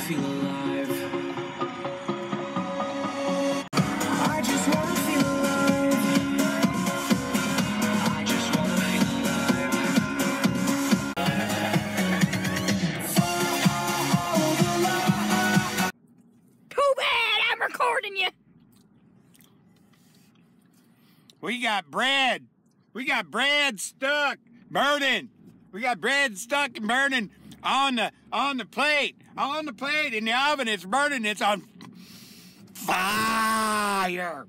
feel alive. I just wanna feel alive. I just wanna feel alive. Too bad, I'm recording you. We got bread. We got bread stuck, burning. We got bread stuck and burning on the plate. On the plate in the oven. It's burning. It's on fire.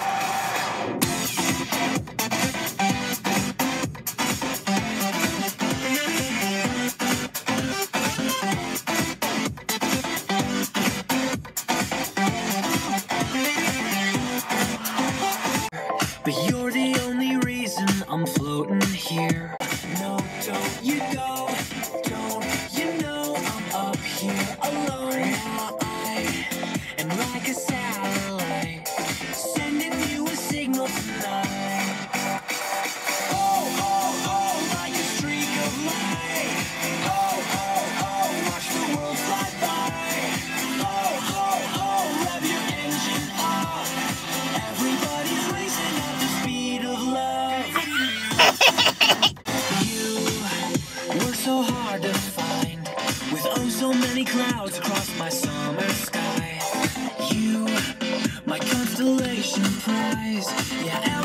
But you're the only reason I'm floating here. No, don't you go. Don't you know I'm up here alone. Now I am like a satellite, sending you a signal tonight. Oh, oh, oh, like a streak of light. Oh, oh, oh, watch the world fly by. Oh, oh, oh, rev your engine up. Everybody's racing at the speed of love. You were so hard to find, with oh so many clouds across my summer sky. You, my constellation prize. Yeah.